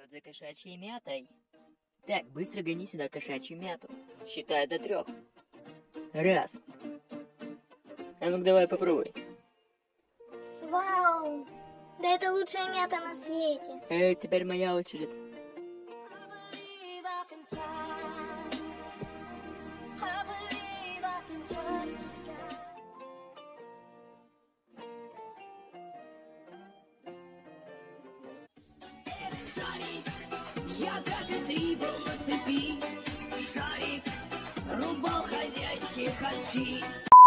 Вперед за кошачьей мятой. Так, быстро гони сюда кошачью мяту. Считаю до 3. Раз. А ну-ка давай попробуй. Вау! Да это лучшая мята на свете. Теперь моя очередь. Я как и ты был на цепи, шарик рубал хозяйские харчи.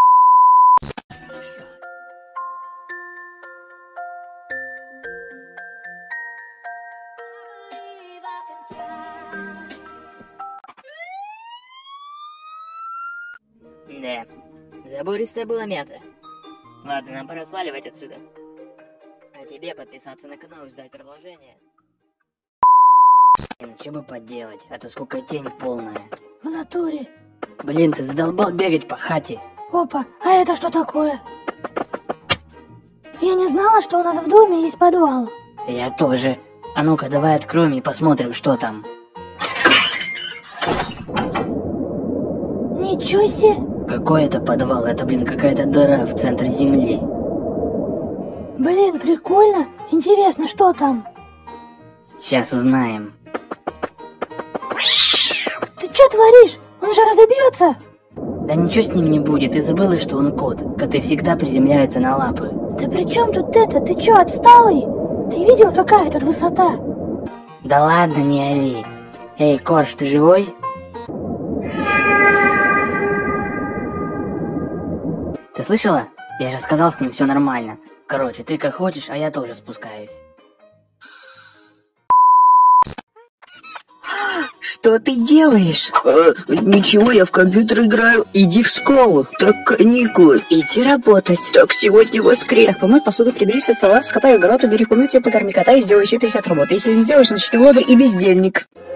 Да, забористая была мята. Ладно, нам пора сваливать отсюда. А тебе подписаться на канал и ждать продолжения. Что бы поделать, а то сколько тень полная. В натуре. Блин, ты задолбал бегать по хате. Опа, а это что такое? Я не знала, что у нас в доме есть подвал. Я тоже. А ну-ка, давай откроем и посмотрим, что там. Ничего себе. Какой это подвал? Это, блин, какая-то дыра в центре земли. Блин, прикольно. Интересно, что там? Сейчас узнаем. Ты что творишь? Он же разобьется. Да ничего с ним не будет, ты забыла, что он кот. Коты всегда приземляются на лапы. Да при чем тут это? Ты что, отсталый? Ты видел, какая тут высота? Да ладно, не ори. Эй, Корж, ты живой? Ты слышала? Я же сказал, с ним все нормально. Короче, ты как хочешь, а я тоже спускаюсь. Что ты делаешь? Ничего, я в компьютер играю. Иди в школу. Так каникулы. Иди работать. Так сегодня воскрес. Так, помой посуду, прибери со стола, скопай огород, убери в комнате, покорми кота и сделай еще 50 работ. Если не сделаешь, значит ты лодырь и бездельник.